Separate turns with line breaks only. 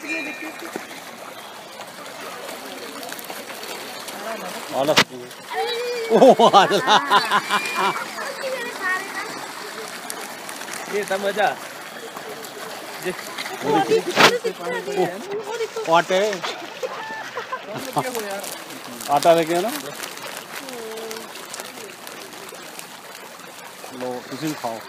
आला ओ आला
ये सब मजा
आटे आटा लेके ना लो किसी भी खाओ